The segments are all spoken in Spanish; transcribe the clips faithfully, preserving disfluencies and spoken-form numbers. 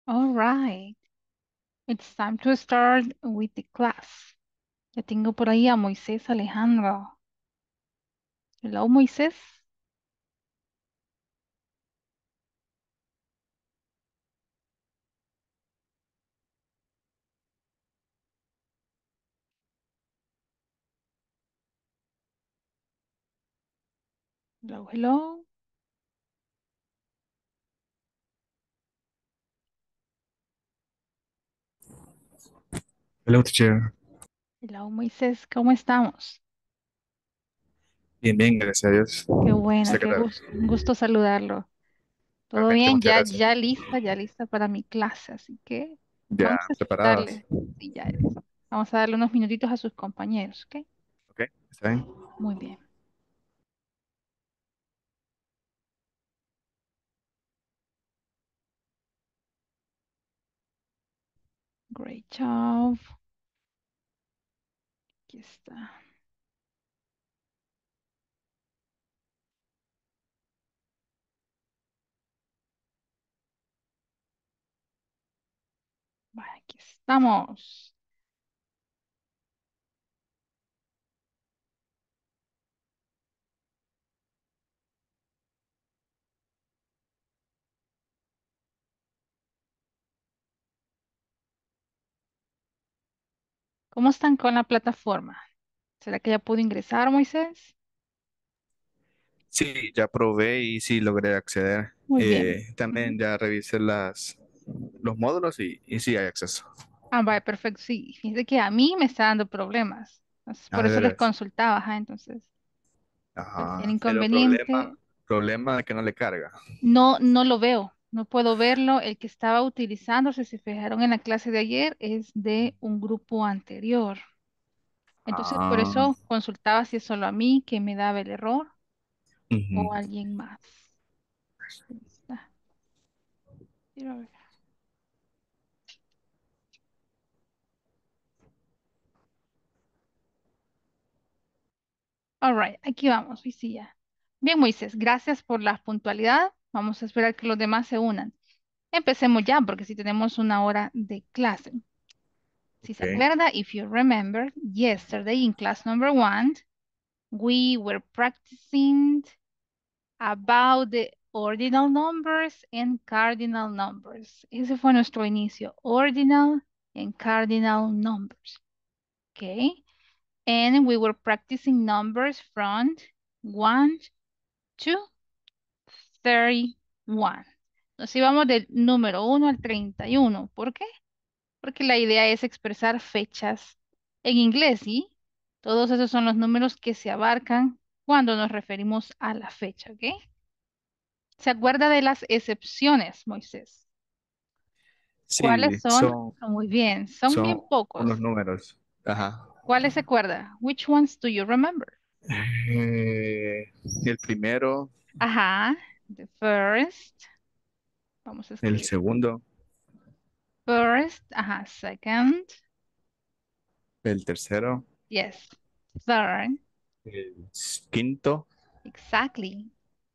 All right. It's time to start with the class. Ya tengo por ahí a Moisés Alejandro. Hello, Moisés. Hello, hello. Hello, teacher. Hello, Moisés. ¿Cómo estamos? Bien, bien, gracias a Dios. Qué bueno, ¿Usted qué qué tal? gus- un gusto saludarlo. ¿Todo Realmente, bien? muchas Ya, gracias. ya lista, ya lista para mi clase. Así que Ya vamos a preparadas. darle. Sí, ya es. Vamos a darle unos minutitos a sus compañeros, ¿ok? ¿Ok? ¿Está bien? Muy bien. Great job. Aquí está. Vale, aquí estamos. ¿Cómo están con la plataforma? ¿Será que ya pudo ingresar, Moisés? Sí, ya probé y sí logré acceder. Muy bien. Eh, Ujú. también ya revisé las, los módulos y, y sí hay acceso. Ah, vale, perfecto. Sí, fíjate que a mí me está dando problemas. Entonces, Ah, por de eso les veras. consultaba, ajá, entonces, cualquier Ajá. El problema, inconveniente, problema que no le carga. no, no lo veo, no puedo verlo. El que estaba utilizando, si se fijaron en la clase de ayer, es de un grupo anterior. Entonces, por Ah, eso consultaba si es solo a mí que me daba el error o ujú. a alguien más. Ahí está. Quiero ver. All right, aquí vamos, hoy sí ya. Bien, Moisés, gracias por la puntualidad. Vamos a esperar que los demás se unan. Empecemos ya, porque si tenemos una hora de clase. Si se Ok. acuerda, if you remember, yesterday in class number one, we were practicing about the ordinal numbers and cardinal numbers. Ese fue nuestro inicio, ordinal and cardinal numbers. Okay, and we were practicing numbers from one to thirty-one. Nos íbamos del número uno al treinta y uno. ¿Por qué? Porque la idea es expresar fechas en inglés y todos esos son los números que se abarcan cuando nos referimos a la fecha, ¿ok? ¿Se acuerda de las excepciones, Moisés? ¿Cuáles Sí, son? son, Ah, muy bien, son bien son unos pocos. números. Ajá. ¿Cuáles se acuerda? Which ones do you remember? Eh, el primero, Ajá, the first, vamos a el escribir. segundo, First, ajá, second, el tercero, yes, third, el quinto, exactly.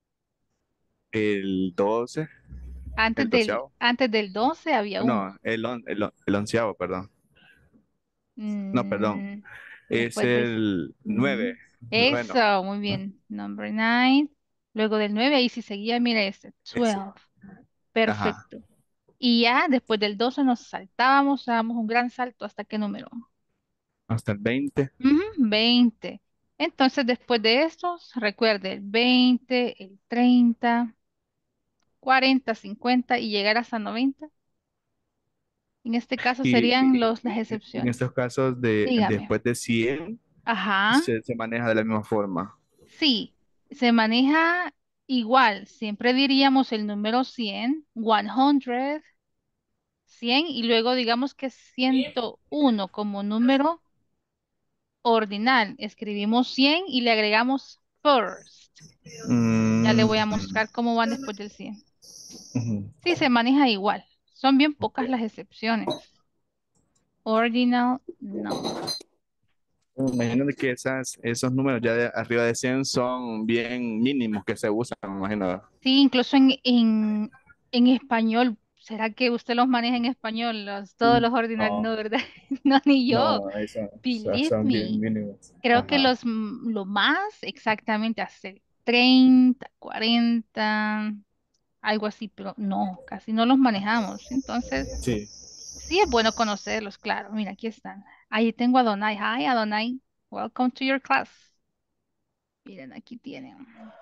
el doce, Antes el del, doceavo. antes del doce había No, uno. el, on- el, on- el onceavo, perdón. No, perdón. Mm, Es después de... el nueve, Ujú. noveno. Eso, muy ¿No? bien. Number nine. Luego del nueve ahí sí seguía, mira este, Ese. twelve. Ajá. Perfecto. Y ya después del doce nos saltábamos, dábamos un gran salto hasta qué número. Hasta el veinte. Ujú, veinte. Entonces, después de estos, recuerde el veinte, el treinta, cuarenta, cincuenta y llegar hasta noventa. En este caso Y, serían y- los, las y en excepciones. estos casos, de, Dígame. después de cien Ajá. se, se maneja de la misma forma. Sí, se maneja igual. Siempre diríamos el número cien, cien, cien y luego digamos que ciento uno como número ordinal. Escribimos cien y le agregamos first. Ya le Mm, voy a mostrar cómo van después del cien. ujú. Sí, se maneja igual. Son bien Ok. pocas las excepciones. Ordinal number. Imagino de que esas, esos números ya de arriba de cien son bien mínimos que se usan, me imagino. Sí, incluso en, en, en español ¿Será que usted los maneja en español, los, todos Mm, los ordinales? No, No, ¿verdad? No, ni yo. no, eso, son, Believe son bien me. mínimos. Creo que Ajá, los, mm, lo más exactamente hace treinta, cuarenta, algo así, pero no, casi no los manejamos. Entonces, sí. sí es bueno conocerlos, claro. Mira, aquí están. Ahí tengo a Adonai. Hi, Adonai. Welcome to your class. Miren, aquí tienen.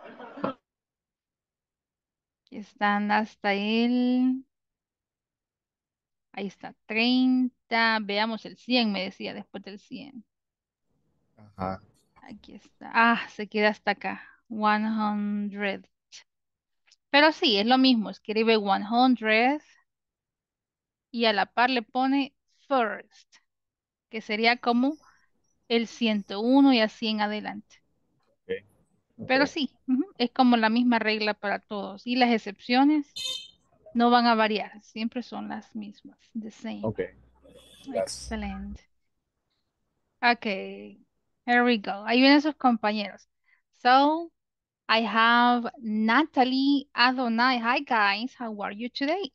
Aquí están hasta el... Ahí está, treinta. Veamos el cien, me decía después del cien. Ajá, Aquí está. Ah, se queda hasta acá. cien. Pero sí, es lo mismo. Escribe cien y a la par le pone first, que sería como el ciento uno y así en adelante. ok, ok, Pero sí, ujú, es como la misma regla para todos. Y las excepciones no van a variar, siempre son las mismas. The same. ok. Gracias. Excellent. Okay, here we go. Ahí vienen sus compañeros. So, I have Natalie Adonai. Hi guys, how are you today?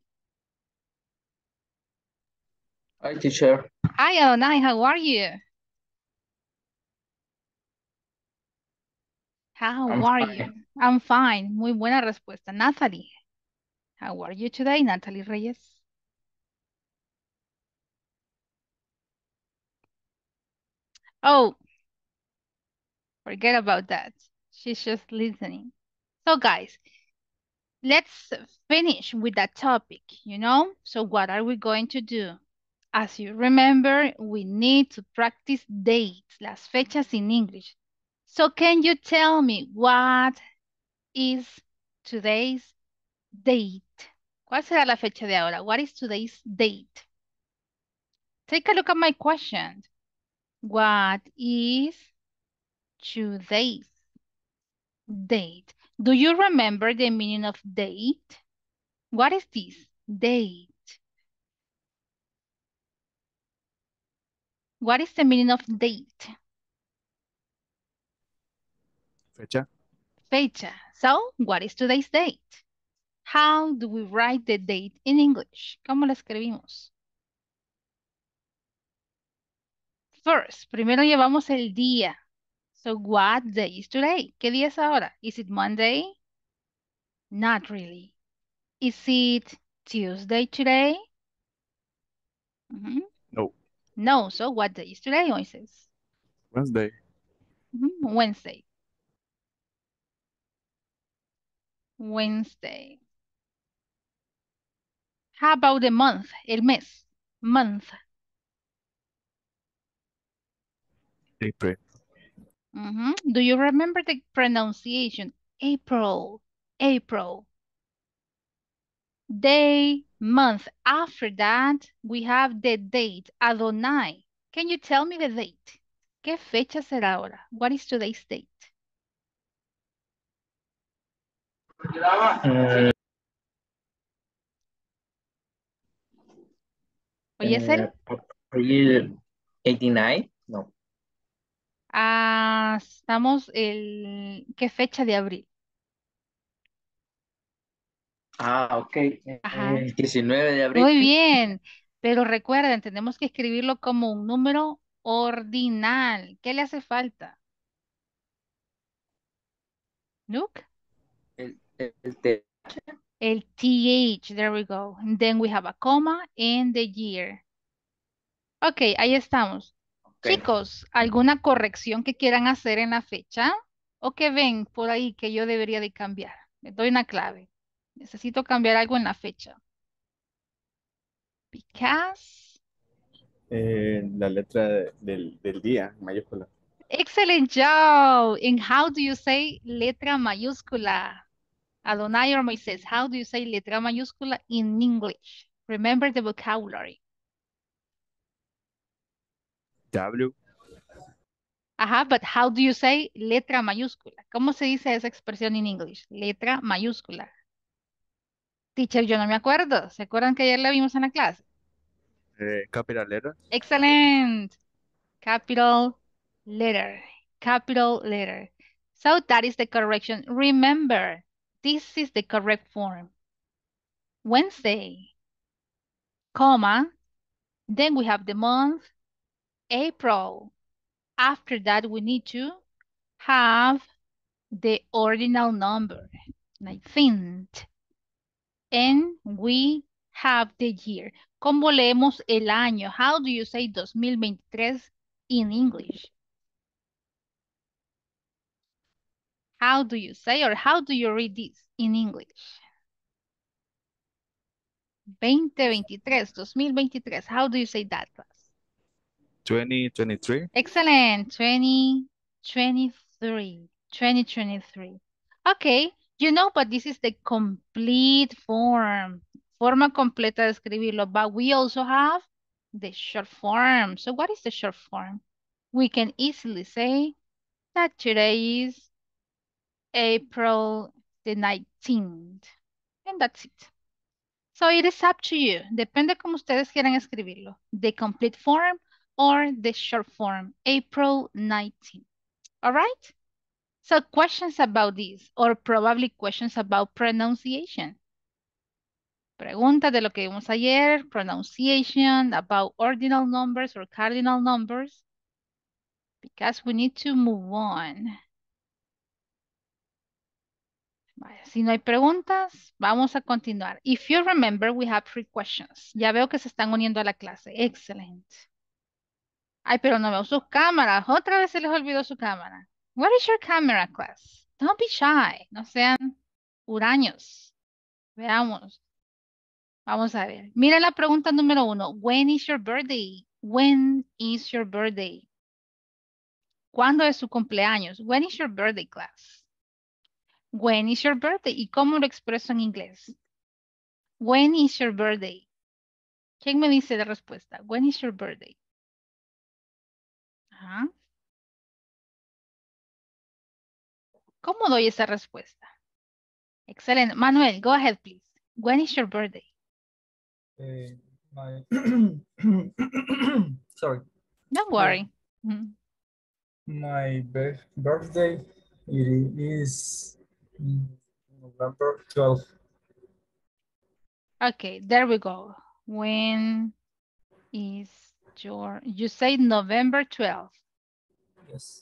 Hi, teacher. Hi Adonai, how are you? How I'm are fine. you? I'm fine. Muy buena respuesta. Natalie, how are you today? Natalie Reyes. Oh, forget about that. She's just listening. So guys, let's finish with that topic, you know? So what are we going to do? As you remember, we need to practice dates, las fechas in English. So can you tell me what is today's date? ¿Cuál será la fecha de ahora? What is today's date? Take a look at my question. What is today's date? Do you remember the meaning of date? What is this? Date. What is the meaning of date? Fecha. Fecha. So, what is today's date? How do we write the date in English? ¿Cómo la escribimos? First, primero llevamos el día. So, what day is today? ¿Qué día es ahora? Is it Monday? Not really. Is it Tuesday today? Mhm. No. No. So, what day is today, Moises? Wednesday. Mhm. Wednesday. Wednesday. How about the month? El mes. Month. April. Mhm. Do you remember the pronunciation? April. April. Day, month. After that, we have the date, Adonai. Can you tell me the date? ¿Qué fecha será ahora? What is today's date? Mm, ¿Hoy es uh, el? April eighty-nine? No. Ah, estamos el... ¿Qué fecha de abril? Ah, ok. Ajá. Eh, diecinueve de abril. Muy bien. Pero recuerden, tenemos que escribirlo como un número ordinal. ¿Qué le hace falta? Nook? El, el, el te- El T H. There we go. And then we have a comma and the year. Ok, ahí estamos. ok. Chicos, ¿alguna corrección que quieran hacer en la fecha? ¿O que ven por ahí que yo debería de cambiar? Les doy una clave. Necesito cambiar algo en la fecha. Because. Eh, la letra de- del, del día, en mayúscula. Excellent job. And how do you say letra mayúscula? Adonai or Moises, how do you say letra mayúscula in English? Remember the vocabulary. W. Ajá, but how do you say letra mayúscula? ¿Cómo se dice esa expresión en English? Letra mayúscula. Teacher, yo no me acuerdo. ¿Se acuerdan que ayer la vimos en la clase? Eh, capital letter. Excellent. Capital letter. Capital letter. So that is the correction. Remember, this is the correct form. Wednesday. comma. Then we have the month, April. After that, we need to have the ordinal number, nineteenth. And we have the year. ¿Cómo leemos el año? How do you say dos mil veintitrés in English? How do you say or how do you read this in English? veinte veintitrés, dos mil veintitrés. How do you say that, class? twenty twenty-three. Excellent. twenty twenty-three. twenty twenty-three. Okay, you know, but this is the complete form. Forma completa de escribirlo. But we also have the short form. So what is the short form? We can easily say that today is April the nineteenth. And that's it. So it is up to you. Depende como ustedes quieran escribirlo. The complete form or the short form. April nineteenth. All right? So questions about this or probably questions about pronunciation. Preguntas de lo que vimos ayer. Pronunciation about ordinal numbers or cardinal numbers. Because we need to move on. Vale, si no hay preguntas, vamos a continuar. If you remember, we have three questions. Ya veo que se están uniendo a la clase. Excellent. Ay, pero no veo sus cámaras. Otra vez se les olvidó su cámara. What is your camera, class? Don't be shy. No sean huraños. Veamos. Vamos a ver. Miren la pregunta número uno. When is your birthday? When is your birthday? ¿Cuándo es su cumpleaños? When is your birthday, class? When is your birthday? ¿Y cómo lo expreso en inglés? When is your birthday? ¿Quién me dice la respuesta? When is your birthday? Ajá. ¿Cómo doy esa respuesta? Excelente. Manuel, go ahead, please. When is your birthday? Uh, my sorry. Don't worry. Mhm. My birth birthday it is November twelfth. Okay, there we go. When is your, you say November twelfth. Yes.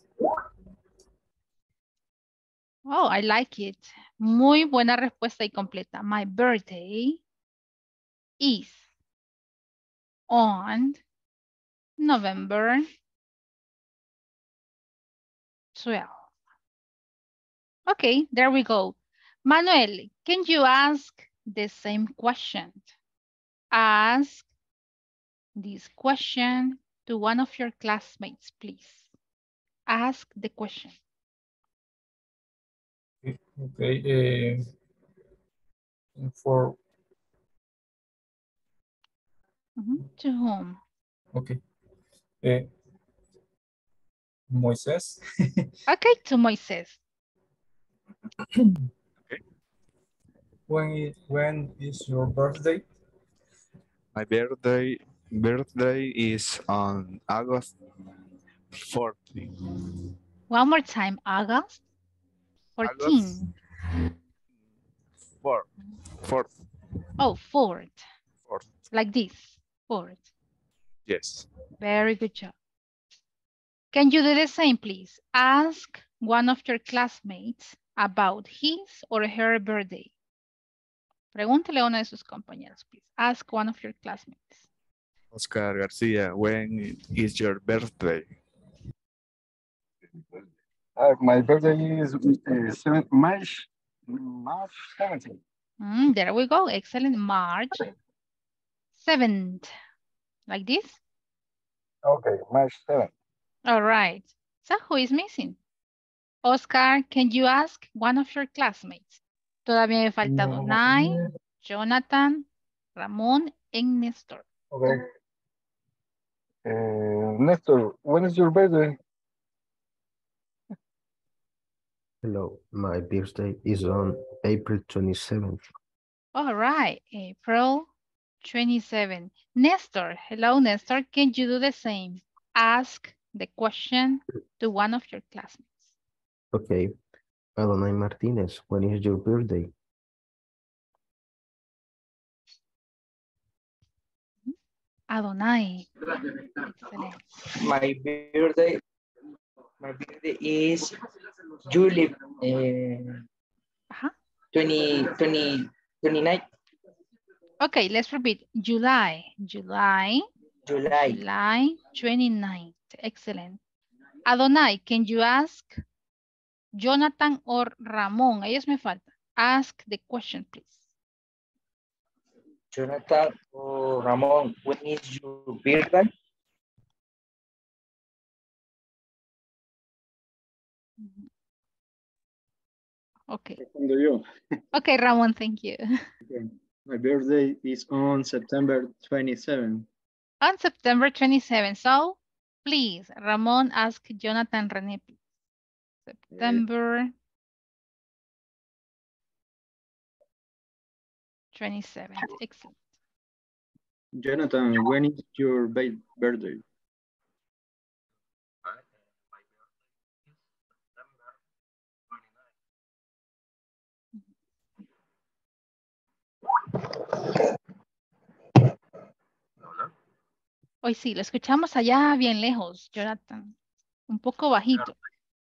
Oh, I like it. Muy buena respuesta y completa. My birthday is on November twelfth. Okay, there we go. Manuel, can you ask the same question? Ask this question to one of your classmates, please. Ask the question. Okay. Uh, for Mm-hmm. To whom? okay. Uh, Moises. Okay, to Moises. Okay. When is when is your birthday? My birthday birthday is on August fourteenth. One more time, August August fourteenth. fourth. Fourth. Oh, fourth. Fourth. Like this, fourth. Yes. Very good job. Can you do the same, please? Ask one of your classmates about his or her birthday. Pregúntele a uno de sus compañeros, please. Ask one of your classmates. Oscar Garcia, when is your birthday? Uh, my birthday is uh, seven, March, March seventeenth. Mm, there we go. Excellent. March seventh. Like this? Okay, March seventh. All right. So who is missing? Oscar, can you ask one of your classmates? Todavía me falta Donay, Jonathan, Ramón, and Nestor. Okay. Uh, Nestor, when is your birthday? Hello, my birthday is on April twenty-seventh. All right, April twenty-seventh. Nestor, hello, Nestor. Can you do the same? Ask the question to one of your classmates. Okay. Adonai Martinez, when is your birthday? Adonai. Excellent. My birthday, my birthday is July uh, Uh-huh. twenty, twenty, twenty-nine. Okay, let's repeat. July. July. July. July twenty-ninth. Excellent. Adonai, can you ask Jonathan or Ramón? Ellos me faltan. Ask the question, please. Jonathan or Ramon, when is your birthday? Okay. Respondo yo. Okay, Ramón, thank you. Okay. My birthday is on September twenty-seventh. On September twenty-seventh. So, please, Ramón, ask Jonathan René, please. September twenty-seventh. Excellent. Jonathan, when is your ba- birthday? Hoy sí, lo escuchamos allá bien lejos, Jonathan. Un poco bajito.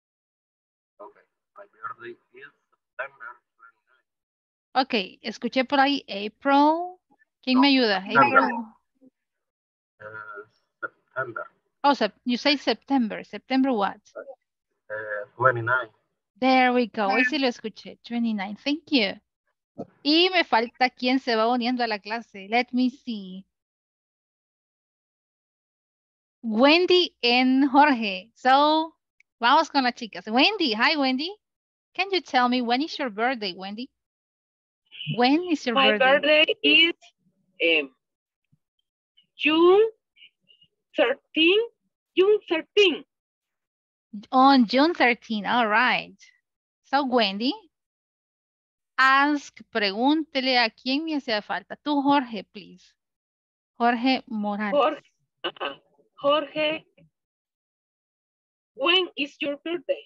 Ok, escuché por ahí April. ¿Quién me ayuda? April. September. Oh, sep you say September. September what? Uh, twenty-nine. There we go. Hoy sí lo escuché. twenty-nine. Thank you. Y me falta quién se va uniendo a la clase. Let me see. Wendy and Jorge. So, vamos con las chicas. Wendy. Hi, Wendy. Can you tell me when is your birthday, Wendy? When is your My birthday? birthday is um, June thirteenth. June thirteenth. On June thirteenth. All right. So, Wendy, ask, pregúntele a quién me hacía falta. Tú, Jorge, please. Jorge Morales. Jorge, uh, Jorge, when is your birthday?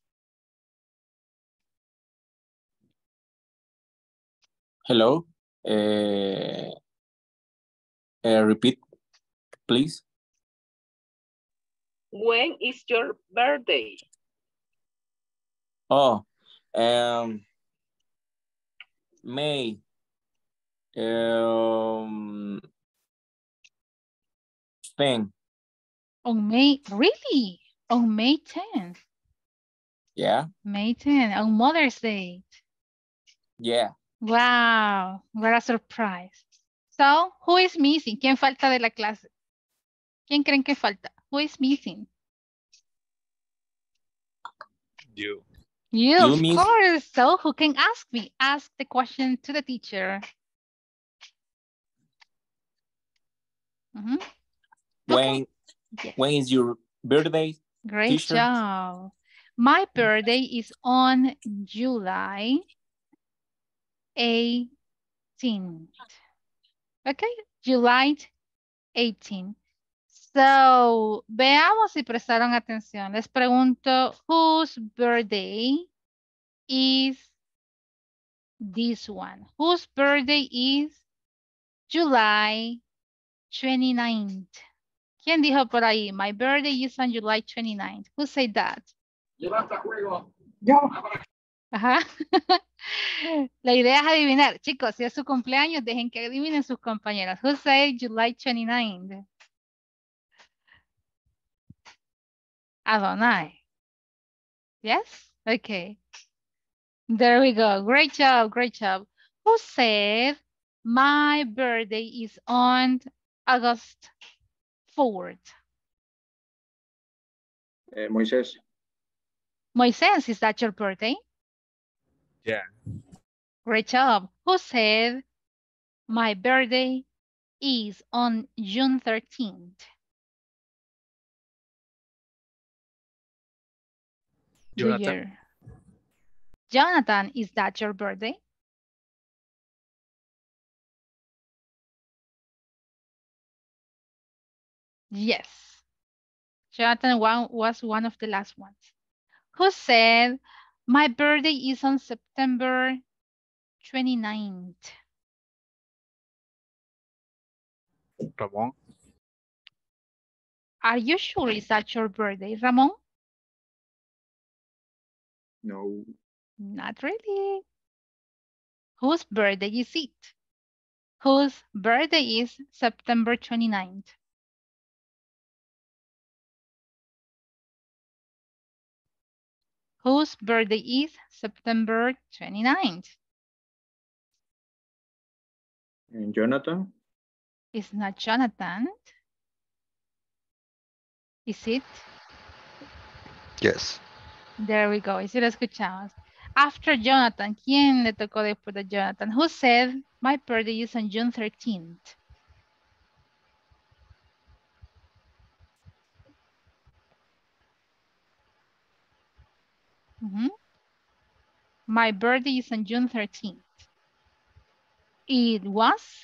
Hello. Uh, uh, repeat, please. When is your birthday? Oh, um, May. Um, Spain. On May, really? On May tenth. Yeah. May tenth, on Mother's Day. Yeah. Wow, what a surprise. So, who is missing? ¿Quién falta de la clase? ¿Quién creen que falta? Who is missing? You. You, You of miss- course. So, who can ask me? Ask the question to the teacher. Mhm. When Yes. when is your birthday? Great teacher? job. My birthday is on July eighteenth. Okay, July eighteenth. So, veamos si prestaron atención. Les pregunto, whose birthday is this one? Whose birthday is July twenty-ninth? ¿Quién dijo por ahí? My birthday is on July twenty-ninth. Who said that? Yo. Ajá. La idea es adivinar. Chicos, si es su cumpleaños, dejen que adivinen sus compañeros. Who said July twenty-ninth? Adonai. Yes? Okay. There we go. Great job. Great job. Who said my birthday is on August fourth? Eh, Moisés. Moises, is that your birthday? Yeah. Great job. Who said my birthday is on June thirteenth? Do Jonathan. your- Jonathan, is that your birthday? Yes. Jonathan one, was one of the last ones. Who said my birthday is on September twenty-ninth? Ramón. Are you sure it's at your birthday, Ramon? No. Not really. Whose birthday is it? Whose birthday is September twenty-ninth? Whose birthday is September twenty-ninth? And Jonathan? It's not Jonathan. Is it? Yes. There we go. Y si lo escuchamos. After Jonathan, ¿quién le tocó después de Jonathan? Who said my birthday is on June thirteenth? Mm-hmm. My birthday is on June thirteenth. It was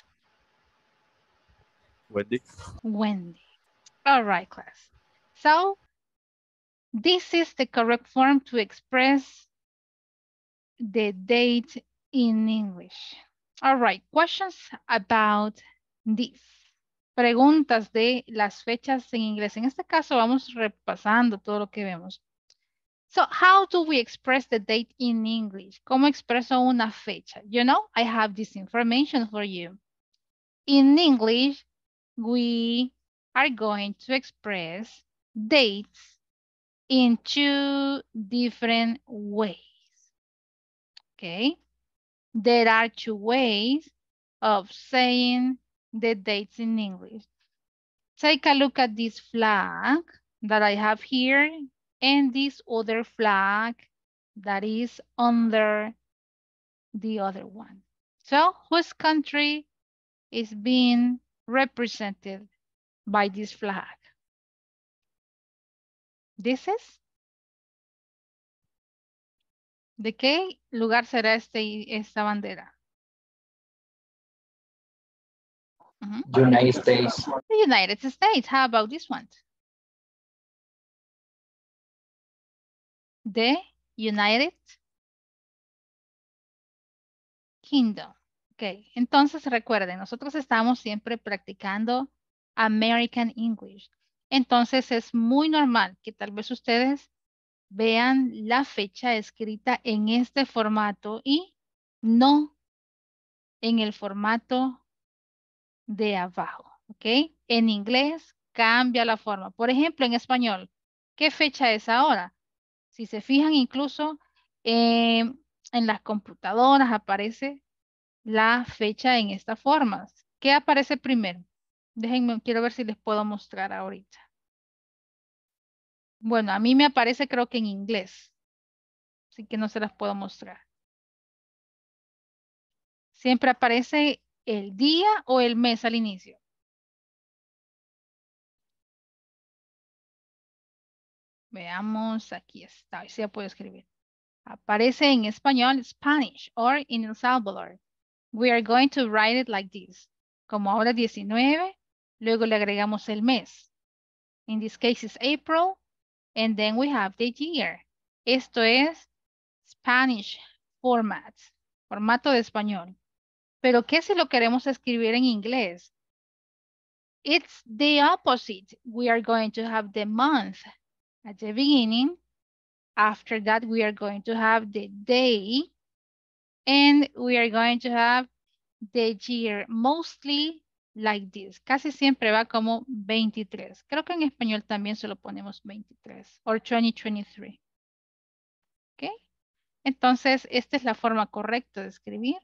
Wendy. Wendy. All right, class. So this is the correct form to express the date in English. All right, questions about this. Preguntas de las fechas en inglés. En este caso vamos repasando todo lo que vemos. So how do we express the date in English? ¿Cómo expreso una fecha? You know, I have this information for you. In English, we are going to express dates in two different ways. Okay? There are two ways of saying the dates in English. Take a look at this flag that I have here and this other flag that is under the other one. So whose country is being represented by this flag? This is. ¿De qué lugar será este, esta bandera? Uh-huh. United States. The United States. How about this one? The United Kingdom. Ok, entonces recuerden, nosotros estamos siempre practicando American English. Entonces es muy normal que tal vez ustedes vean la fecha escrita en este formato y no en el formato de abajo, ¿ok? En inglés cambia la forma. Por ejemplo, en español, ¿qué fecha es ahora? Si se fijan incluso eh, en las computadoras aparece la fecha en esta forma. ¿Qué aparece primero? Déjenme, quiero ver si les puedo mostrar ahorita. Bueno, a mí me aparece creo que en inglés. Así que no se las puedo mostrar. Siempre aparece el día o el mes al inicio. Veamos, aquí está. Ahí sí ya puedo escribir. Aparece en español, Spanish, or in El Salvador. We are going to write it like this. Como ahora diecinueve, luego le agregamos el mes. In this case is April, and then we have the year. Esto es Spanish format, formato de español. Pero ¿qué si lo queremos escribir en inglés? It's the opposite. We are going to have the month at the beginning. After that, we are going to have the day. And we are going to have the year, mostly like this. Casi siempre va como veintitrés. Creo que en español también se lo ponemos veintitrés. Or twenty twenty-three. ¿Ok? Entonces, esta es la forma correcta de escribir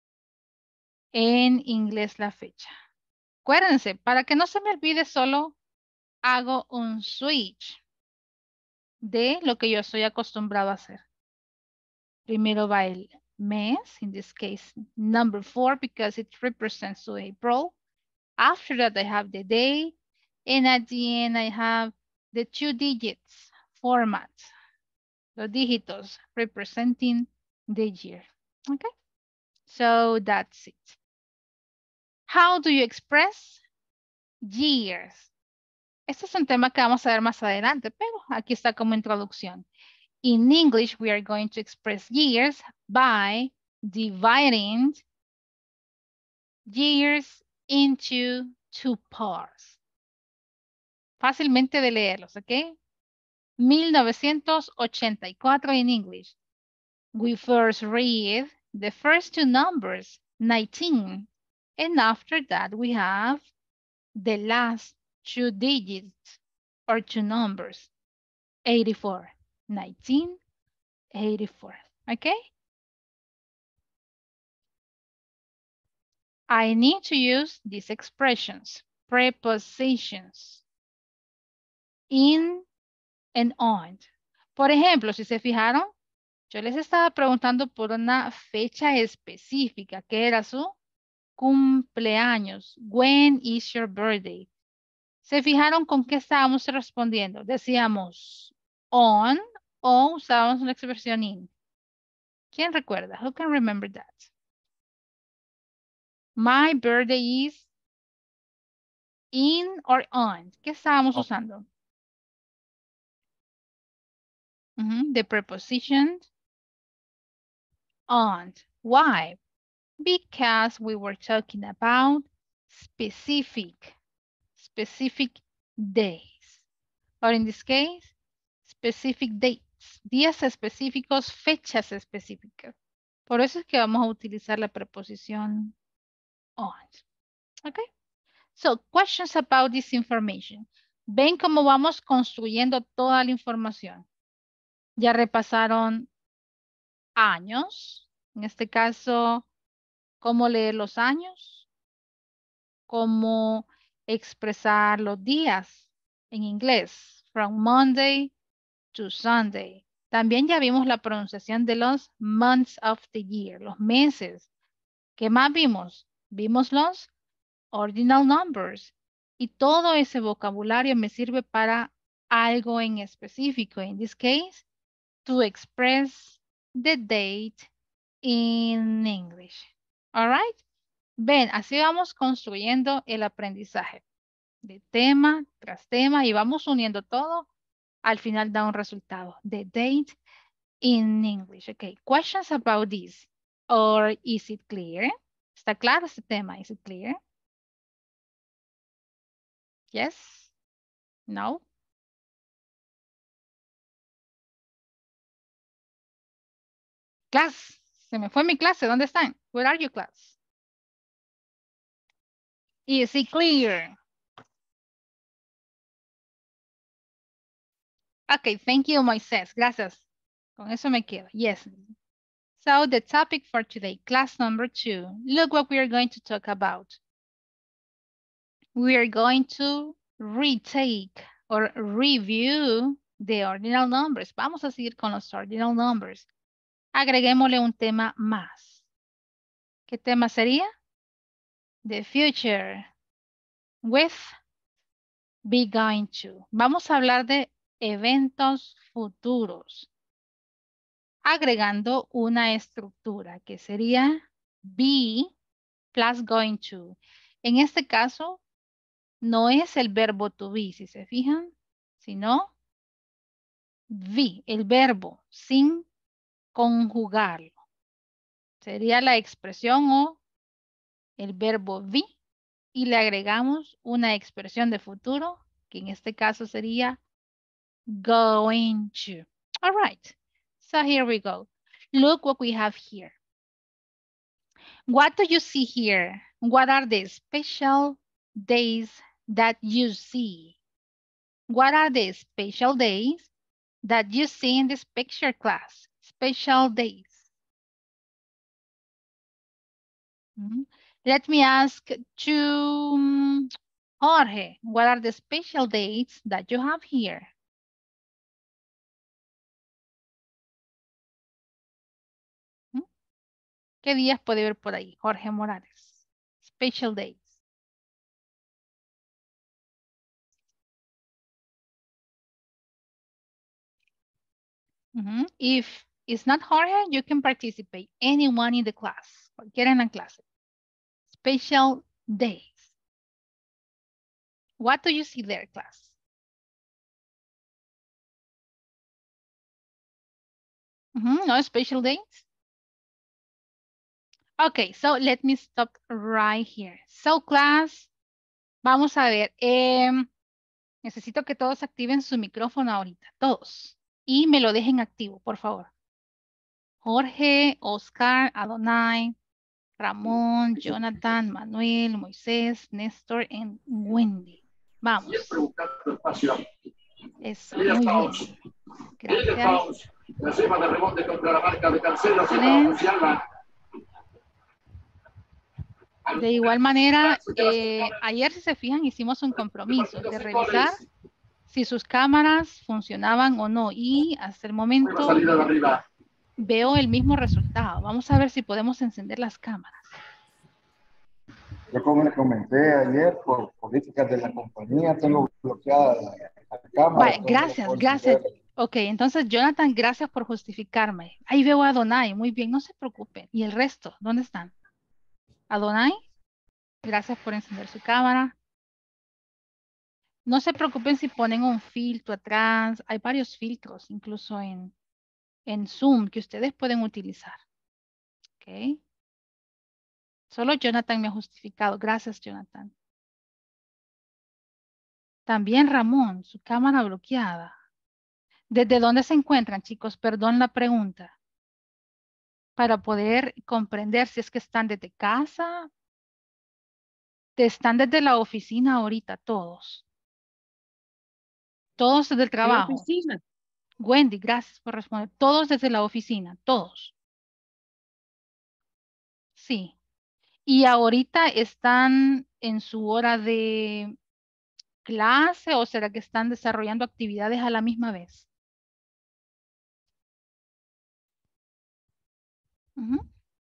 en inglés la fecha. Acuérdense, para que no se me olvide, solo hago un switch de lo que yo estoy acostumbrado a hacer. Primero va el mes, in this case, number four, because it represents to April. After that, I have the day, and at the end, I have the two digits format, los dígitos representing the year. Okay, so that's it. How do you express years? Este es un tema que vamos a ver más adelante, pero aquí está como introducción. In English, we are going to express years by dividing years into two parts. Fácilmente de leerlos, ¿ok? mil novecientos ochenta y cuatro in English. We first read the first two numbers, nineteen. And after that, we have the last two digits or two numbers, eighty-four. nineteen, eighty-four. Okay? I need to use these expressions, prepositions, in and on. Por ejemplo, si se fijaron, yo les estaba preguntando por una fecha específica, que era su cumpleaños. When is your birthday? ¿Se fijaron con qué estábamos respondiendo? Decíamos on o usábamos una expresión in. ¿Quién recuerda? Who can remember that? My birthday is in or on. ¿Qué estábamos On. usando? Uh-huh. The preposition on. Why? Because we were talking about specific, specific days. Or in this case, specific dates. Días específicos, fechas específicas. Por eso es que vamos a utilizar la preposición on. Okay? So, questions about this information. Ven cómo vamos construyendo toda la información. Ya repasaron años. En este caso, cómo leer los años. Cómo expresar los días en inglés. From Monday to Sunday. También ya vimos la pronunciación de los months of the year, los meses. ¿Qué más vimos? Vimos los ordinal numbers. Y todo ese vocabulario me sirve para algo en específico. In this case, to express the date in English. All right? Ven, así vamos construyendo el aprendizaje. De tema tras tema y vamos uniendo todo. Al final da un resultado. The date in English. Okay, questions about this? Or is it clear? ¿Está claro este tema? Is it clear? Yes? No? Class, se me fue mi clase. ¿Dónde están? Where are you, class? Is it clear? Okay, thank you, Moisés. Gracias. Con eso me quedo. Yes. So the topic for today, class number two. Look what we are going to talk about. We are going to retake or review the ordinal numbers. Vamos a seguir con los ordinal numbers. Agreguémosle un tema más. ¿Qué tema sería? The future with be going to. Vamos a hablar de eventos futuros. Agregando una estructura que sería be plus going to. En este caso, no es el verbo to be, si se fijan, sino be, el verbo, sin conjugarlo. Sería la expresión o el verbo be y le agregamos una expresión de futuro, que en este caso sería going to. All right, so here we go. Look what we have here. What do you see here? What are the special days that you see? What are the special days that you see in this picture, class? Special days. Mm-hmm. Let me ask to um, Jorge, what are the special dates that you have here? ¿Mm? ¿Qué días puede ver por ahí, Jorge Morales? Special days. Mm-hmm. If it's not Jorge, you can participate. Anyone in the class. Cualquiera en la clase. Special days. What do you see there, class? Mm-hmm. No special days? Okay, so let me stop right here. So, class, vamos a ver. Eh, Necesito que todos activen su micrófono ahorita, todos. Y me lo dejen activo, por favor. Jorge, Oscar, Adonai, Ramón, Jonathan, Manuel, Moisés, Néstor y Wendy. Vamos. Eso, muy bien. Gracias. Excelente. De igual manera, eh, ayer, si se fijan, hicimos un compromiso de revisar si sus cámaras funcionaban o no. Y hasta el momento veo el mismo resultado. Vamos a ver si podemos encender las cámaras. Yo como le comenté ayer, por políticas de la compañía, tengo bloqueada la, la cámara. Vale, gracias, gracias. Ok, entonces, Jonathan, gracias por justificarme. Ahí veo a Adonai, muy bien, no se preocupen. ¿Y el resto? ¿Dónde están? Adonai, gracias por encender su cámara. No se preocupen si ponen un filtro atrás. Hay varios filtros, incluso en, en Zoom, que ustedes pueden utilizar. Ok. Solo Jonathan me ha justificado. Gracias, Jonathan. También Ramón, su cámara bloqueada. ¿Desde dónde se encuentran, chicos? Perdón la pregunta. Para poder comprender si es que están desde casa. Están desde la oficina ahorita, todos. Todos desde el trabajo. Oficina. Wendy, gracias por responder. Todos desde la oficina, todos. Sí. Y ahorita están en su hora de clase o será que están desarrollando actividades a la misma vez. Uh-huh.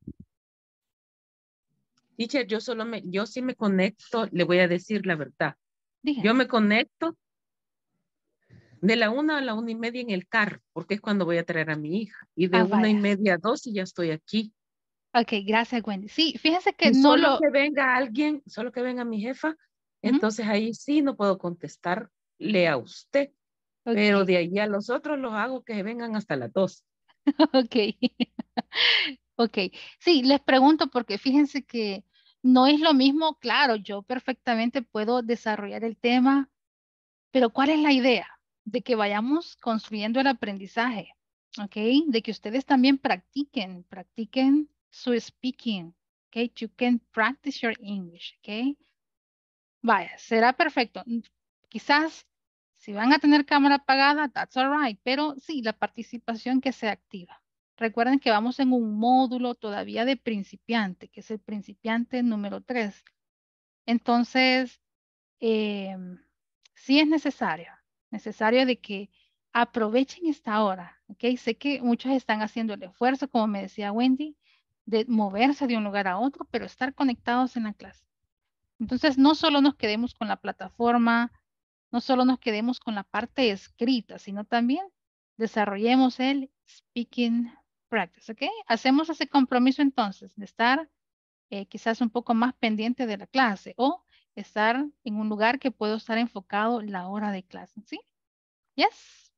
Teacher, yo solo me, yo sí me conecto, le voy a decir la verdad. Dígame. Yo me conecto de la una a la una y media en el carro, porque es cuando voy a traer a mi hija. Y de Ah, una y vaya. media a dos y ya estoy aquí. Ok, gracias, Wendy. Sí, fíjense que Y no solo lo... que venga alguien, solo que venga mi jefa, Uh-huh. entonces ahí sí no puedo contestarle a usted. Okay. Pero de ahí a los otros los hago que vengan hasta las dos. Ok. Ok. Sí, les pregunto porque fíjense que no es lo mismo, claro, yo perfectamente puedo desarrollar el tema, pero ¿cuál es la idea? De que vayamos construyendo el aprendizaje, ¿ok? De que ustedes también practiquen, practiquen su speaking, ¿ok? You can practice your English, ¿ok? Vaya, será perfecto. Quizás si van a tener cámara apagada, that's all right, pero sí, la participación que sea activa. Recuerden que vamos en un módulo todavía de principiante, que es el principiante número tres. Entonces, eh, sí es necesario, necesario de que aprovechen esta hora, ¿ok? Sé que muchos están haciendo el esfuerzo, como me decía Wendy, de moverse de un lugar a otro, pero estar conectados en la clase. Entonces, no solo nos quedemos con la plataforma, no solo nos quedemos con la parte escrita, sino también desarrollemos el speaking practice, ¿ok? Hacemos ese compromiso entonces de estar eh, quizás un poco más pendiente de la clase o estar en un lugar que puedo estar enfocado la hora de clase, ¿sí? Yes.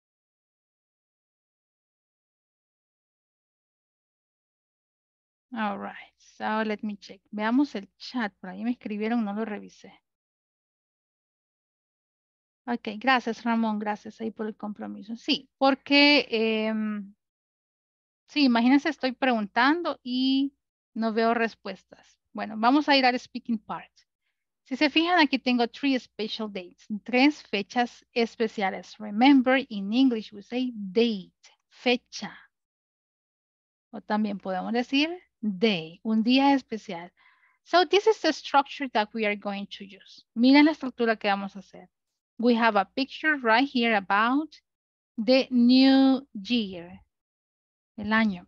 All right, so let me check. Veamos el chat, por ahí me escribieron, no lo revisé. Ok, gracias Ramón, gracias ahí por el compromiso. Sí, porque, eh, sí, imagínense, estoy preguntando y no veo respuestas. Bueno, vamos a ir al speaking part. Si se fijan, aquí tengo three special dates, tres fechas especiales. Remember, in English we say date, fecha. O también podemos decir day, un día especial. So this is the structure that we are going to use. Miren la estructura que vamos a hacer. We have a picture right here about the new year, el año.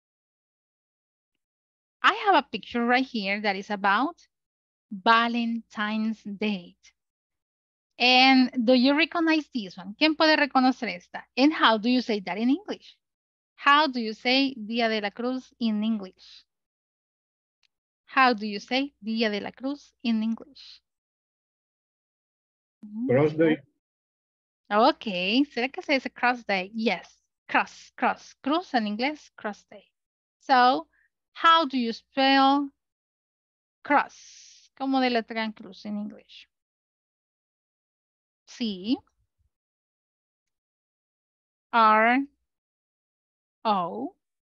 I have a picture right here that is about Valentine's Day. And do you recognize this one? ¿Quién puede reconocer esta? And how do you say that in English? How do you say Día de la Cruz in English? How do you say Día de la Cruz in English? Cross day. Okay, ¿será que se dice cross day? Yes, cross, cross. Cruz en inglés, cross day. So, how do you spell cross? ¿Cómo deletrean cruz en English? C R O.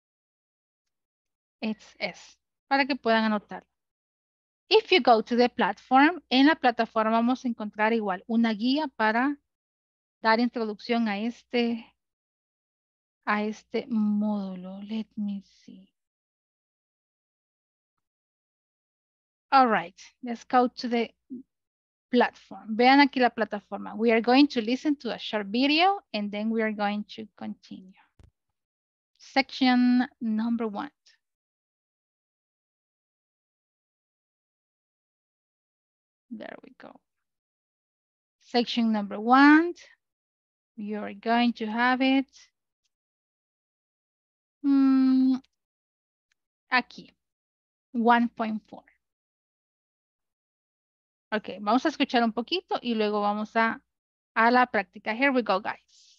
It's S. Para que puedan anotar. If you go to the platform, en la plataforma vamos a encontrar igual una guía para dar introducción a este, a este módulo. Let me see. All right, let's go to the platform. Vean aquí la plataforma. We are going to listen to a short video and then we are going to continue. Section number one. There we go. Section number one. You're going to have it. Mm, aquí. one point four. Ok, vamos a escuchar un poquito y luego vamos a, a la práctica. Here we go, guys.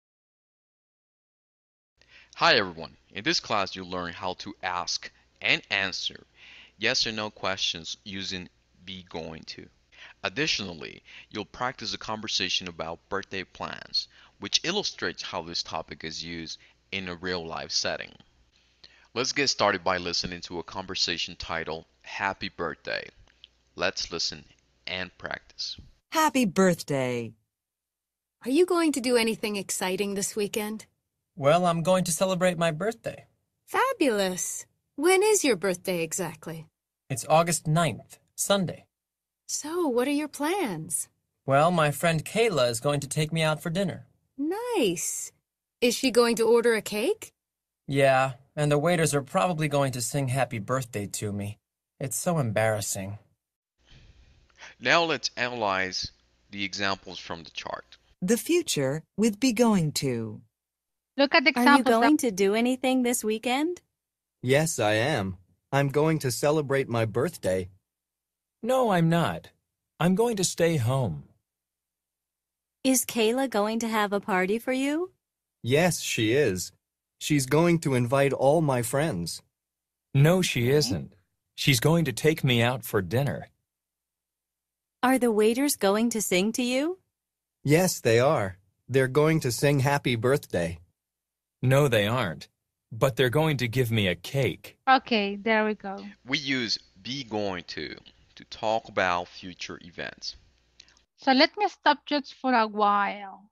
Hi everyone. In this class you'll learn how to ask and answer yes or no questions using be going to. Additionally, you'll practice a conversation about birthday plans, which illustrates how this topic is used in a real-life setting. Let's get started by listening to a conversation titled Happy Birthday. Let's listen and practice. Happy birthday. Are you going to do anything exciting this weekend? Well, I'm going to celebrate my birthday. Fabulous. When is your birthday exactly? It's August ninth, Sunday. So, what are your plans? Well, my friend Kayla is going to take me out for dinner. Nice. Is she going to order a cake? Yeah, and the waiters are probably going to sing happy birthday to me. It's so embarrassing. Now let's analyze the examples from the chart. The future with be going to. Look at the Are you examples. going to do anything this weekend? Yes, I am. I'm going to celebrate my birthday. No, I'm not. I'm going to stay home. Is Kayla going to have a party for you? Yes, she is. She's going to invite all my friends. No, she isn't. She's going to take me out for dinner. Are the waiters going to sing to you? Yes, they are. They're going to sing happy birthday. No, they aren't. But they're going to give me a cake. Okay, there we go. We use be going to to talk about future events. So let me stop just for a while.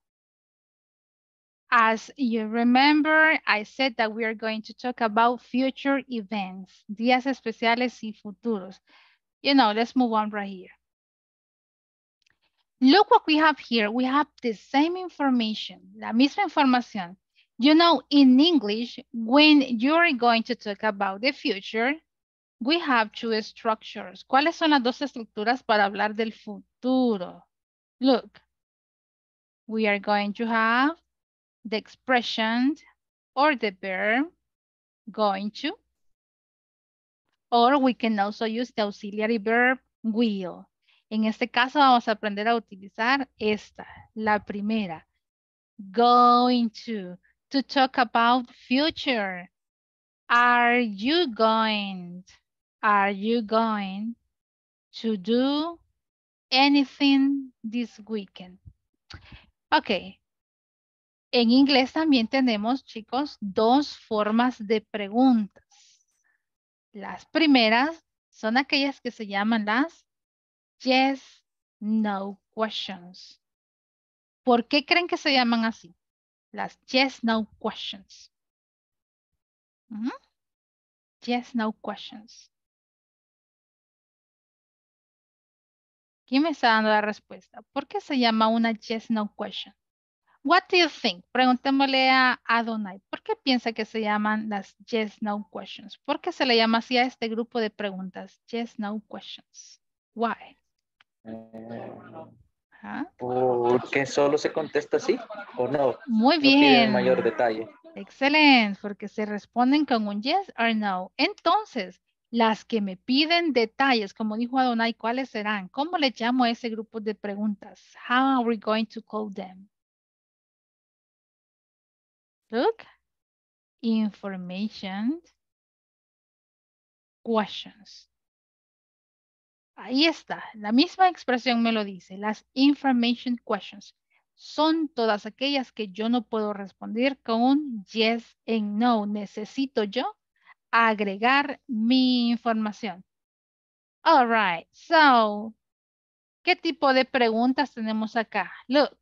As you remember, I said that we are going to talk about future events, días especiales y futuros. You know, let's move on right here. Look what we have here. We have the same information, la misma información. You know, in English, when you're going to talk about the future, we have two structures. ¿Cuáles son las dos estructuras para hablar del futuro? Look, we are going to have the expression or the verb going to, or we can also use the auxiliary verb will. En este caso vamos a aprender a utilizar esta, la primera, going to, to talk about future. Are you going, are you going to do anything this weekend? Ok. En inglés también tenemos, chicos, dos formas de preguntas. Las primeras son aquellas que se llaman las yes, no questions. ¿Por qué creen que se llaman así? Las yes, no questions. Uh-huh. Yes, no questions. ¿Quién me está dando la respuesta? ¿Por qué se llama una yes, no question? What do you think? Preguntémosle a Adonai. ¿Por qué piensa que se llaman las yes, no questions? ¿Por qué se le llama así a este grupo de preguntas? Yes, no questions. Why? ¿Ah? ¿Porque solo se contesta así o no? Muy No bien. piden mayor detalle. Excelente, porque se responden con un yes or no. Entonces, las que me piden detalles, como dijo Adonai, ¿cuáles serán? ¿Cómo le llamo a ese grupo de preguntas? How are we going to call them? Look, information questions. Ahí está, la misma expresión me lo dice. Las information questions son todas aquellas que yo no puedo responder con un yes and no. Necesito yo agregar mi información. All right, so, ¿qué tipo de preguntas tenemos acá? Look.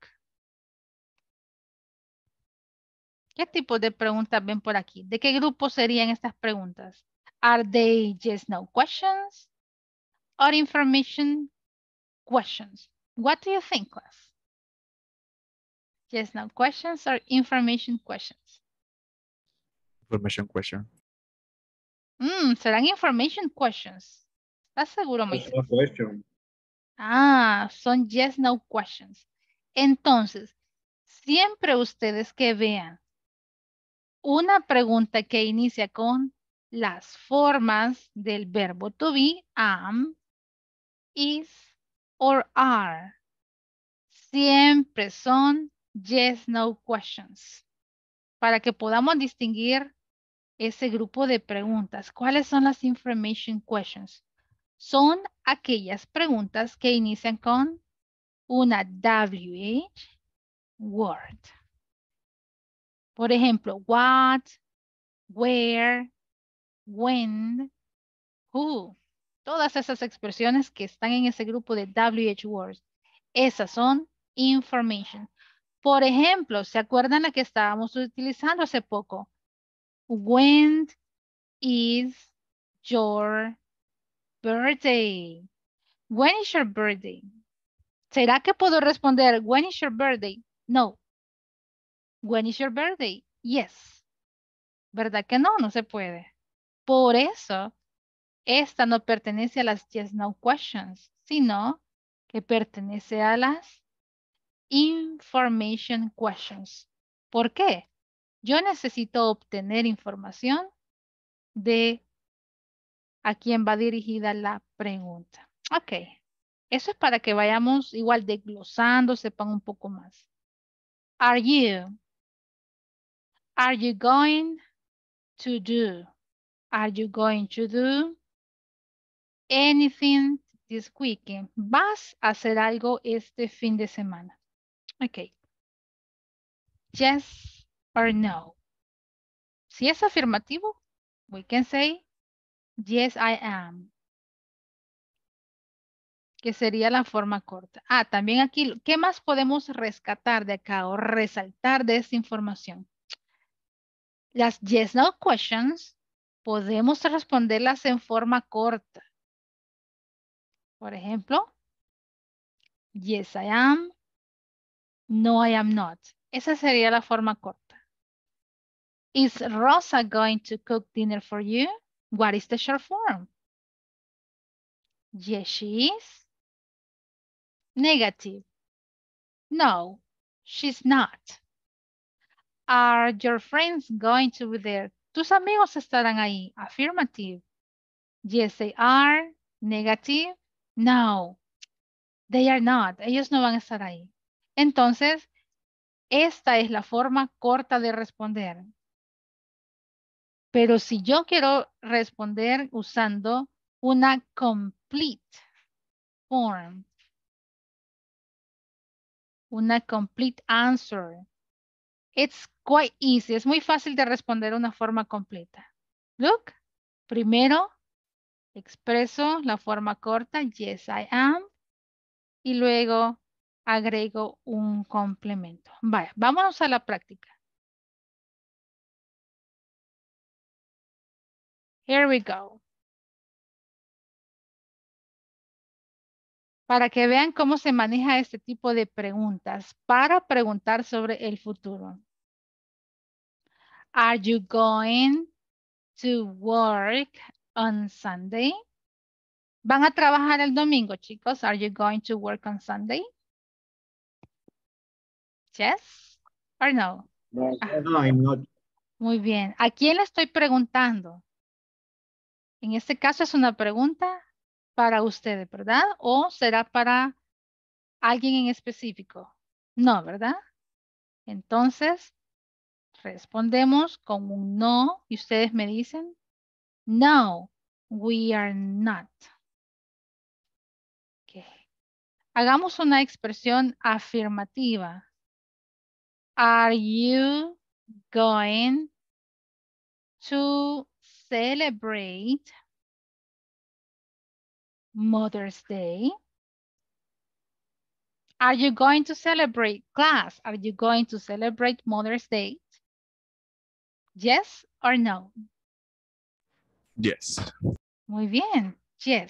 ¿Qué tipo de preguntas ven por aquí? ¿De qué grupo serían estas preguntas? Are they yes, no questions? Or information questions? What do you think, class? Yes, no questions or information questions? Information question. Mm, serán information questions. ¿Estás seguro, Moisés? No question. Ah, son yes, no questions. Entonces, siempre ustedes que vean una pregunta que inicia con las formas del verbo to be, am, is or are, siempre son yes, no questions. Para que podamos distinguir ese grupo de preguntas. ¿Cuáles son las information questions? Son aquellas preguntas que inician con una W H word. Por ejemplo, what, where, when, who. Todas esas expresiones que están en ese grupo de W H words. Esas son information. Por ejemplo, ¿se acuerdan la que estábamos utilizando hace poco? When is your birthday? When is your birthday? ¿Será que puedo responder when is your birthday? No. When is your birthday? Yes. ¿Verdad que no? No se puede. Por eso, esta no pertenece a las yes, no questions, sino que pertenece a las information questions. ¿Por qué? Yo necesito obtener información de a quién va dirigida la pregunta. Ok. Eso es para que vayamos igual desglosando, sepan un poco más. Are you? Are you going to do? Are you going to do anything this weekend? ¿Vas a hacer algo este fin de semana? Ok. Yes or no. Si es afirmativo, we can say, yes, I am. Que sería la forma corta. Ah, también aquí, ¿qué más podemos rescatar de acá o resaltar de esta información? Las yes, no questions podemos responderlas en forma corta. Por ejemplo, yes, I am. No, I am not. Esa sería la forma corta. Is Rosa going to cook dinner for you? What is the short form? Yes, she is. Negative. No, she's not. Are your friends going to be there? Tus amigos estarán ahí. Affirmative. Yes, they are. Negative. No, they are not. Ellos no van a estar ahí. Entonces, esta es la forma corta de responder. Pero si yo quiero responder usando una complete form, una complete answer, it's quite easy. Es muy fácil de responder una forma completa. Look, primero expreso la forma corta, yes, I am, y luego agrego un complemento. Vaya, vámonos a la práctica. Here we go. Para que vean cómo se maneja este tipo de preguntas para preguntar sobre el futuro. Are you going to work on Sunday? ¿Van a trabajar el domingo, chicos? Are you going to work on Sunday? Yes or no? No, no, I'm not. Muy bien. ¿A quién le estoy preguntando? En este caso es una pregunta para ustedes, ¿verdad? ¿O será para alguien en específico? No, ¿verdad? Entonces, respondemos con un no y ustedes me dicen, no, we are not. Ok. Hagamos una expresión afirmativa. Are you going to celebrate Mother's Day? Are you going to celebrate, class? Are you going to celebrate Mother's Day? Yes or no? Yes. Muy bien. Yes.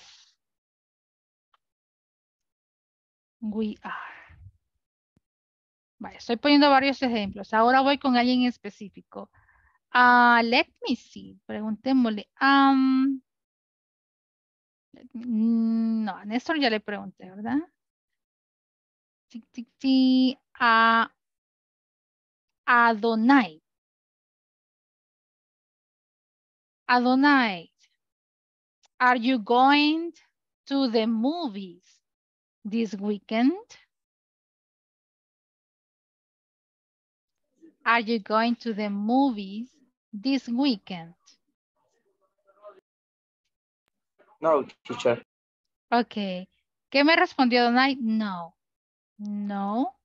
We are. Vale, estoy poniendo varios ejemplos. Ahora voy con alguien específico. Uh, let me see. Preguntémosle. Um, no, a Néstor ya le pregunté, ¿verdad? Sí, sí, sí. A Adonai. Adonai. Are you going to the movies this weekend? Are you going to the movies this weekend? No, teacher. Ok. ¿Qué me respondió Adonai? No. No.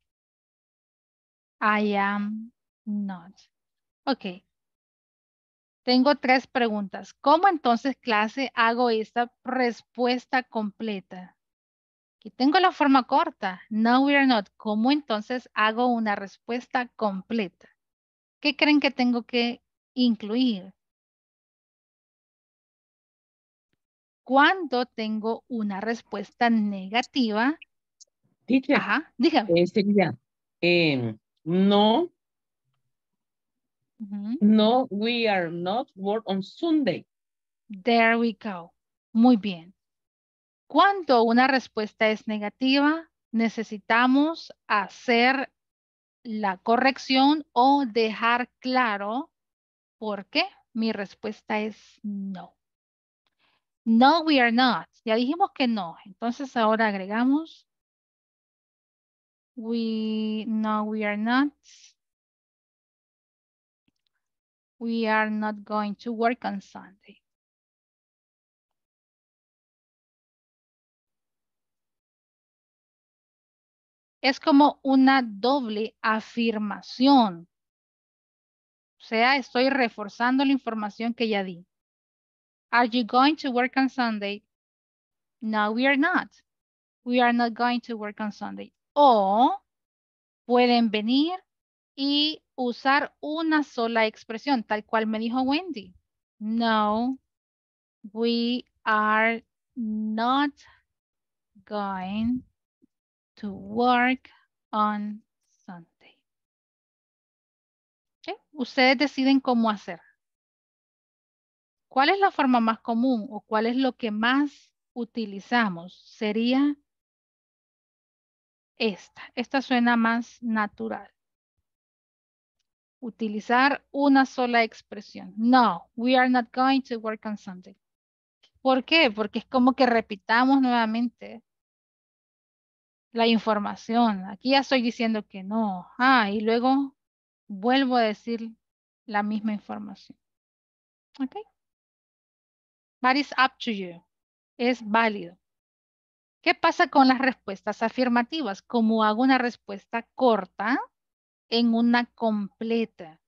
I am not. Ok. Tengo tres preguntas. ¿Cómo entonces, clase, hago esta respuesta completa? Aquí tengo la forma corta. No, we are not. ¿Cómo entonces hago una respuesta completa? ¿Qué creen que tengo que incluir? Cuando tengo una respuesta negativa. Teacher, Ajá, dígame. eh, sería, eh, no, Ujú. no, we are not work on Sunday. There we go. Muy bien. Cuando una respuesta es negativa, necesitamos hacer la corrección o dejar claro por qué mi respuesta es no. No, we are not. Ya dijimos que no. Entonces ahora agregamos we, no, we are not. We are not going to work on Sunday. Es como una doble afirmación. O sea, estoy reforzando la información que ya di. Are you going to work on Sunday? No, we are not. We are not going to work on Sunday. O pueden venir y usar una sola expresión, tal cual me dijo Wendy. No, we are not going to work on Sunday. ¿Okay? Ustedes deciden cómo hacer. ¿Cuál es la forma más común o cuál es lo que más utilizamos? Sería esta. Esta suena más natural. Utilizar una sola expresión. No, we are not going to work on Sunday. ¿Por qué? Porque es como que repitamos nuevamente la información. Aquí ya estoy diciendo que no. Ah, y luego vuelvo a decir la misma información. ¿Ok? But it's up to you. Es válido. ¿Qué pasa con las respuestas afirmativas? Como hago una respuesta corta en una completa.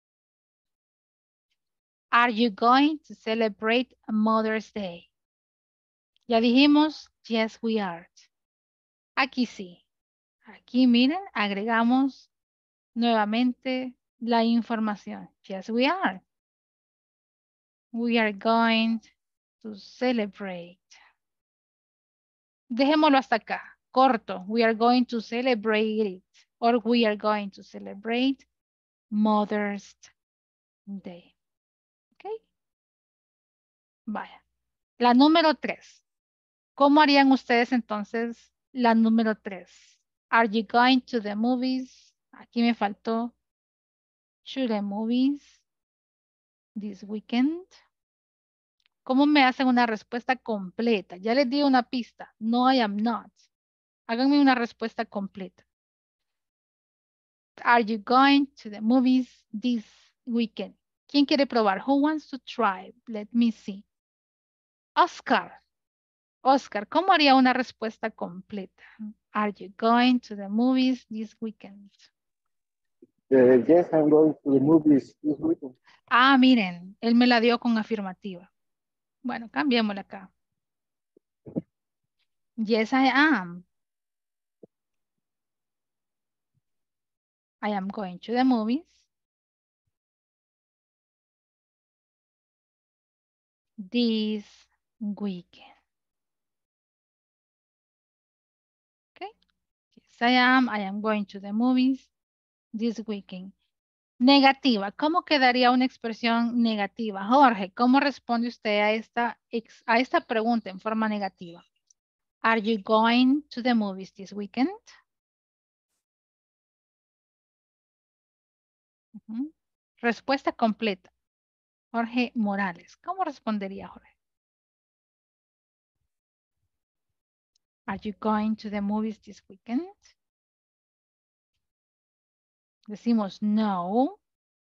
Are you going to celebrate Mother's Day? Ya dijimos, yes, we are. Aquí sí. Aquí miren, agregamos nuevamente la información. Yes, we are. We are going to celebrate. Dejémoslo hasta acá. Corto. We are going to celebrate it. Or we are going to celebrate Mother's Day. ¿Ok? Vaya. La número tres. ¿Cómo harían ustedes entonces la número tres? Are you going to the movies? Aquí me faltó. To the movies this weekend. ¿Cómo me hacen una respuesta completa? Ya les di una pista. No, I am not. Háganme una respuesta completa. Are you going to the movies this weekend? ¿Quién quiere probar? Who wants to try? Let me see. Oscar. Oscar, ¿cómo haría una respuesta completa? Are you going to the movies this weekend? Uh, yes, I'm going to the movies this weekend. Ah, miren, él me la dio con afirmativa. Bueno, cambiémosla acá. Yes, I am. I am going to the movies this weekend. Okay. Yes, I am. I am going to the movies this weekend. Negativa. ¿Cómo quedaría una expresión negativa? Jorge, ¿cómo responde usted a esta, ex- a esta pregunta en forma negativa? Are you going to the movies this weekend? Ujú. Respuesta completa. Jorge Morales. ¿Cómo respondería Jorge? Are you going to the movies this weekend? Decimos no.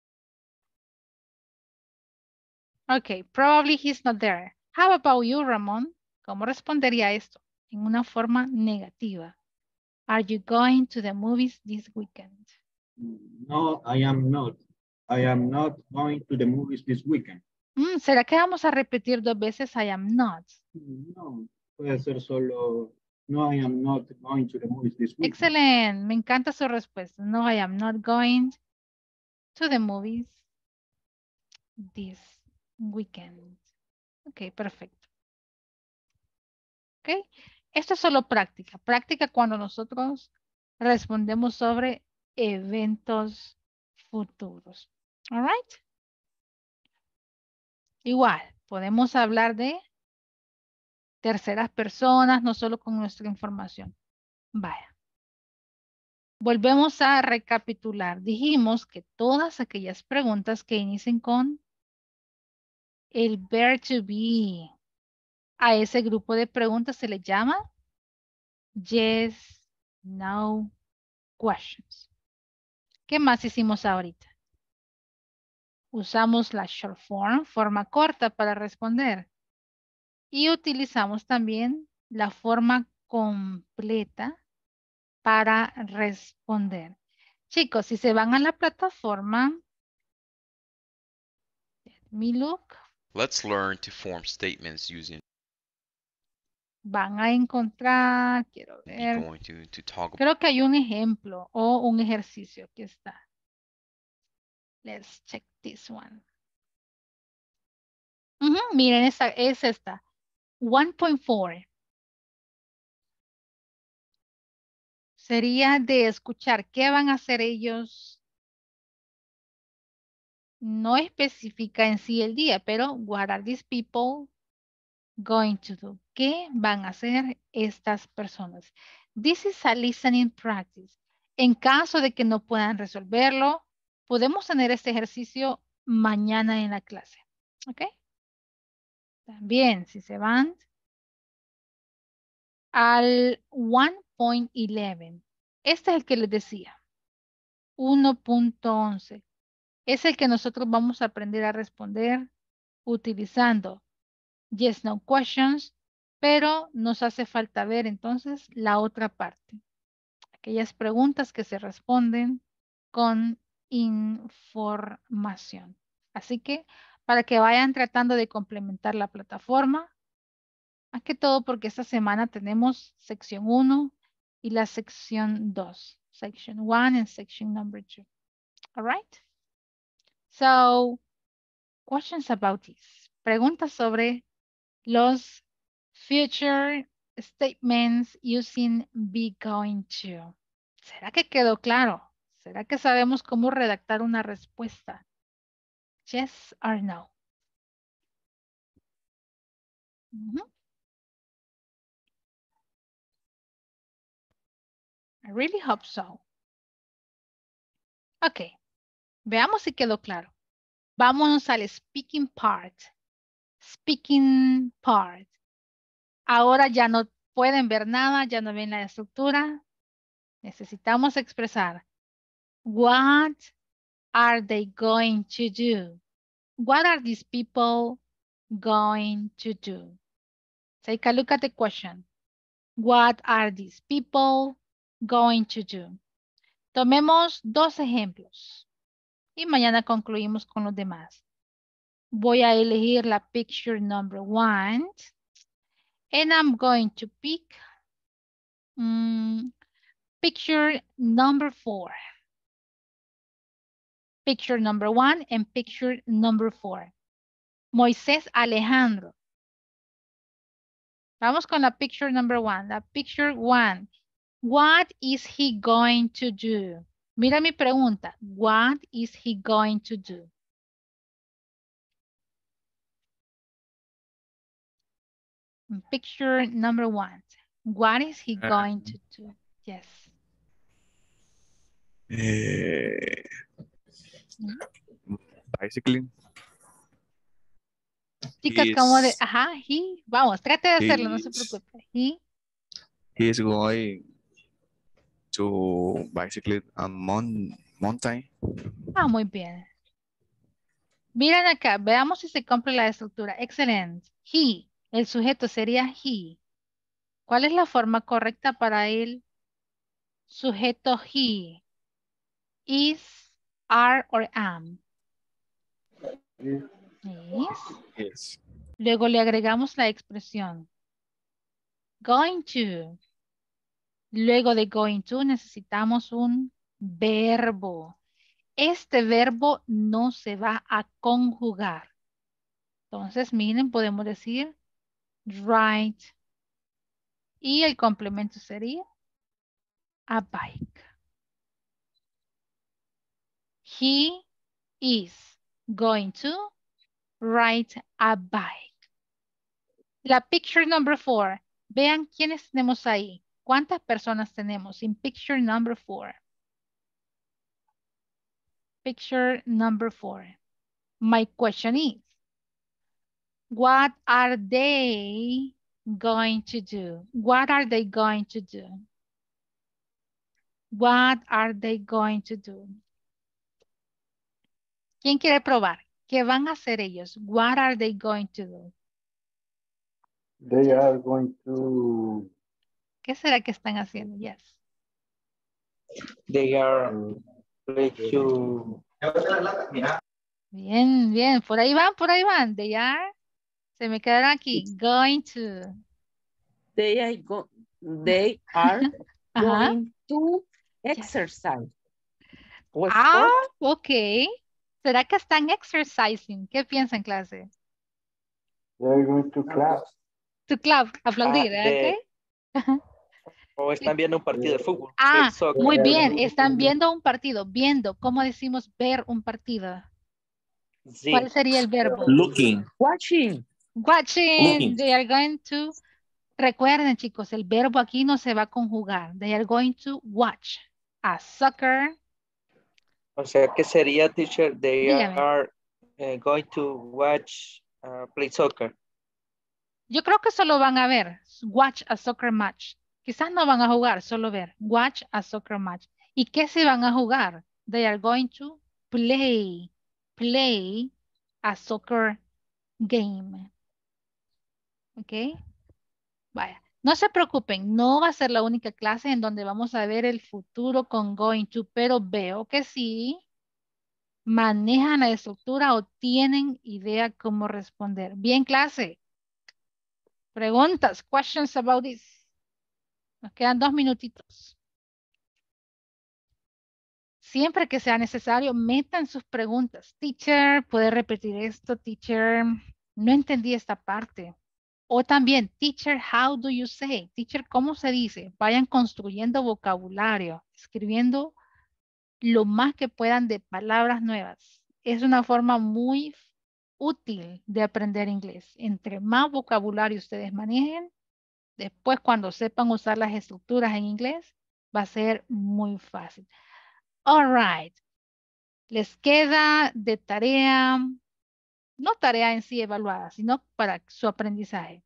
Okay, probably he's not there. How about you, Ramón? ¿Cómo respondería esto en una forma negativa? Are you going to the movies this weekend? No, I am not. I am not going to the movies this weekend. Mm, ¿será que vamos a repetir dos veces I am not? No, puede ser solo, no, I am not going to the movies this weekend. Excelente, me encanta su respuesta. No, I am not going to the movies this weekend. Ok, perfecto. Ok, esto es solo práctica. Práctica cuando nosotros respondemos sobre eventos futuros. All right. Igual, podemos hablar de terceras personas, no solo con nuestra información. Vaya. Volvemos a recapitular. Dijimos que todas aquellas preguntas que inicien con el verb to be, a ese grupo de preguntas se le llama yes, no questions. ¿Qué más hicimos ahorita? Usamos la short form, forma corta para responder. Y utilizamos también la forma completa para responder. Chicos, si se van a la plataforma, let me look, Let's learn to form statements using van a encontrar, quiero be ver, going to to talk creo que hay un ejemplo o un ejercicio. Aquí está. Let's check this one. Ujú, miren, esa, es esta. uno punto cuatro. Sería de escuchar qué van a hacer ellos. No especifica en sí el día, pero what are these people going to do? ¿Qué van a hacer estas personas? This is a listening practice. En caso de que no puedan resolverlo, podemos tener este ejercicio mañana en la clase. ¿Ok? También, si se van al uno punto once. Este es el que les decía. uno punto once. Es el que nosotros vamos a aprender a responder utilizando yes, no questions, pero nos hace falta ver entonces la otra parte. Aquellas preguntas que se responden con información. Así que para que vayan tratando de complementar la plataforma, más que todo porque esta semana tenemos sección uno y la sección dos. Section one and section number two. All right? So, questions about this. Preguntas sobre los future statements using be going to. ¿Será que quedó claro? ¿Será que sabemos cómo redactar una respuesta? Yes or no. Mm-hmm. I really hope so. Ok. Veamos si quedó claro. Vámonos al speaking part. Speaking part. Ahora ya no pueden ver nada, ya no ven la estructura. Necesitamos expresar. What are they going to do? What are these people going to do? Take a look at the question. What are these people going to do? Tomemos dos ejemplos y mañana concluimos con los demás. Voy a elegir la picture number one and I'm going to pick um, picture number four. Picture number one and picture number four. Moisés Alejandro. Vamos con la picture number one. La picture one. What is he going to do? Mira mi pregunta. What is he going to do? Picture number one. What is he going to do? Yes. Eh, bicycling. Chicas, He como de, is- ajá, he, vamos, trate de hacerlo, no se He's- preocupe. He, He is going to bicycle a mon mountain. ah, muy bien. Miren acá, veamos si se cumple la estructura. Excelente. He, el sujeto sería he. ¿Cuál es la forma correcta para el sujeto he? Is, are, or am. Is. Yes. Luego le agregamos la expresión going to. Luego de going to necesitamos un verbo. Este verbo no se va a conjugar. Entonces, miren, podemos decir ride. Y el complemento sería a bike. He is going to ride a bike. La picture number four. Vean quiénes tenemos ahí. ¿Cuántas personas tenemos en picture number four? Picture number four. My question is, what are they going to do? What are they going to do? What are they going to do? ¿Quién quiere probar? ¿Qué van a hacer ellos? What are they going to do? They are going to ¿Qué será que están haciendo? Yes. They are play to. Bien, bien. Por ahí van, por ahí van. They are. Se me quedaron aquí. Going to. They are, go they are Ajá. going to exercise. O Ah, sport. ok. ¿Será que están exercising? ¿Qué piensan, clase? they are going to class. To clap, aplaudir, Ah, de- ¿ok? O están viendo un partido de fútbol. Ah, play soccer. muy bien. Están viendo un partido. Viendo. ¿Cómo decimos ver un partido? Sí. ¿Cuál sería el verbo? Looking. Watching. Watching. Looking. They are going to. Recuerden, chicos, el verbo aquí no se va a conjugar. They are going to watch a soccer. O sea, que sería, teacher, they Dígame. are eh, going to watch uh, play soccer. Yo creo que solo van a ver. Watch a soccer match. Quizás no van a jugar, solo ver. Watch a soccer match. ¿Y qué se van a jugar? They are going to play. Play a soccer game. ¿Ok? Vaya. No se preocupen, no va a ser la única clase en donde vamos a ver el futuro con going to, pero veo que sí manejan la estructura o tienen idea cómo responder. Bien, clase. Preguntas, questions about this. Nos quedan dos minutitos. Siempre que sea necesario, metan sus preguntas. Teacher, ¿puede repetir esto? Teacher, no entendí esta parte. O también, teacher, how do you say? Teacher, ¿cómo se dice? Vayan construyendo vocabulario, escribiendo lo más que puedan de palabras nuevas. Es una forma muy útil de aprender inglés. Entre más vocabulario ustedes manejen, después cuando sepan usar las estructuras en inglés, va a ser muy fácil. All right. Les queda de tarea, no tarea en sí evaluada, sino para su aprendizaje.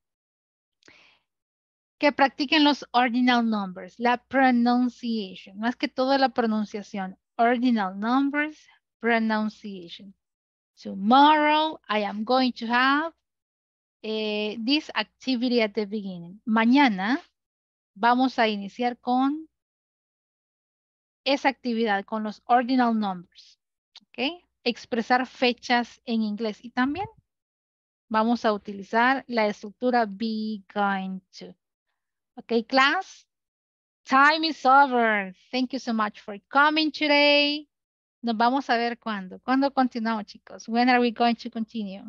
Que practiquen los ordinal numbers, la pronunciation, más que todo la pronunciación. Ordinal numbers, pronunciation. Tomorrow I am going to have eh, this activity at the beginning. Mañana vamos a iniciar con esa actividad, con los ordinal numbers. ¿Ok? Expresar fechas en inglés. Y también vamos a utilizar la estructura be going to. Ok, class? Time is over. Thank you so much for coming today. Nos vamos a ver cuándo. ¿Cuándo continuamos, chicos? When are we going to continue?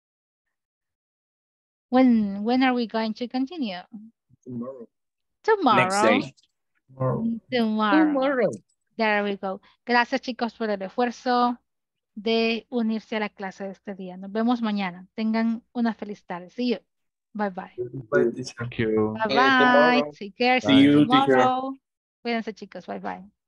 When, when are we going to continue? Tomorrow. Tomorrow. Next day. Tomorrow. Tomorrow. Tomorrow. There we go. Gracias, chicos, por el esfuerzo de unirse a la clase de este día. Nos vemos mañana. Tengan una feliz tarde. See you. Bye, bye. Bye, teacher. Thank you. Bye, See you bye. tomorrow. Take care. See you, teacher. tomorrow. Cuídense, chicos. Bye, bye.